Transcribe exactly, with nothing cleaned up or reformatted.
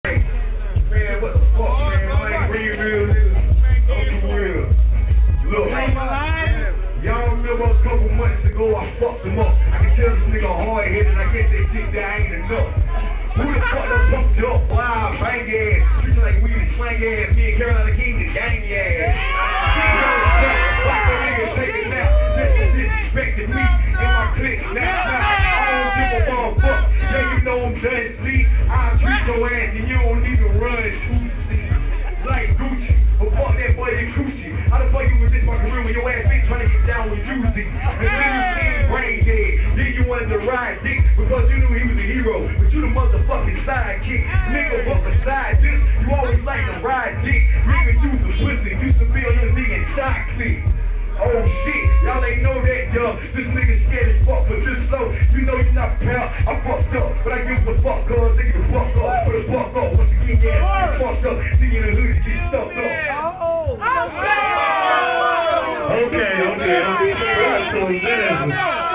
Man, what the fuck, man? I ain't real, real nigga. Don't be real. Look, y'all remember a couple months ago I fucked him up. I can tell this nigga hard-headed, I guess that shit that ain't enough. Who the fuck done pumped you up? Wow, bang ass. Treat you like we the slang ass. Me and Carolina King, the gang ass. You know what I'm saying? Fuck that nigga, take it now. Just disrespecting me and my clique. Now, now, I don't give a motherfucker. Yeah, you know I'm done, see? I'll treat your ass and you don't even run two C. Like Gucci. But fuck that boy, you coochie. How the fuck you with this my career when your ass bitch trying to get down with Uzi? And then you seen brain dead. Then you wanted to ride dick because you knew he was a hero. But you the motherfucking sidekick. Nigga, but beside this, you always like to ride dick. Nigga, you some pussy. Used to be on your nigga side click. Oh shit, y'all ain't know that, yo. This nigga scared as fuck, but just slow. You know you're not pal. I'm fucked up, but I give a fuck, cuz nigga fuck up. Put a fuck up. Once again, your ass get fucked up. See you in the hood, you get stuffed up. Oh, okay, okay, okay.